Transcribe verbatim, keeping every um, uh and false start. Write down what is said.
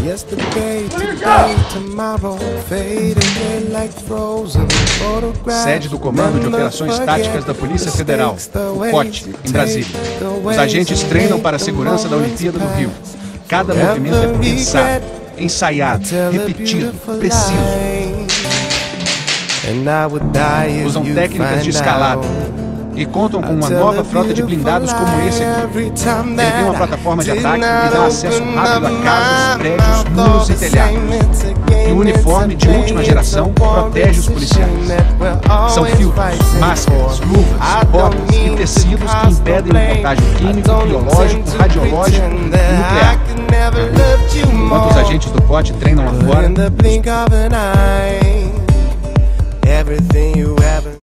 Sede do Comando de Operações Táticas da Polícia Federal, o COT, em Brasília. Os agentes treinam para a segurança da Olimpíada do Rio. Cada movimento é pensado, ensaiado, repetido, preciso. Usam técnicas de escalada e contam com uma nova frota de blindados como esse aqui. Ele tem uma plataforma de ataque e dá acesso rápido a casas, prédios, muros e telhados. E o uniforme de última geração protege os policiais. São filtros, máscaras, luvas, botas e tecidos que impedem o contágio químico, biológico, radiológico e nuclear. Enquanto os agentes do COT treinam lá fora,